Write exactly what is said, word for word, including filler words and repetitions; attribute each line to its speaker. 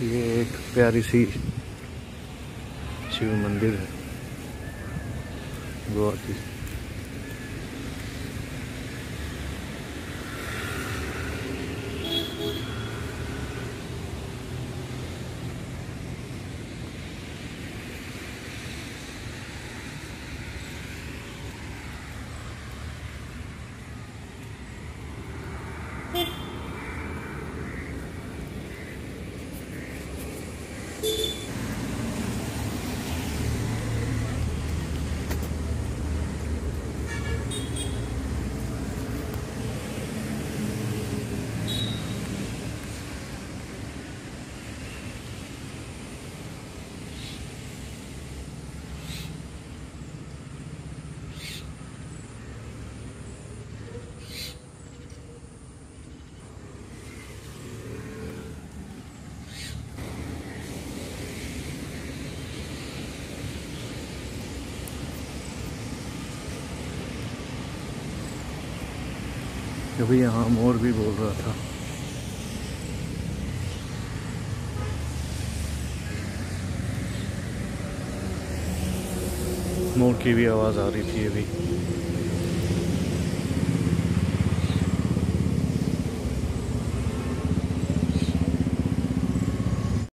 Speaker 1: ये एक प्यारी सी शिव मंदिर है गोवा की। अभी यहाँ मोर भी बोल रहा था। मोर की भी आवाज़ आ रही थी अभी।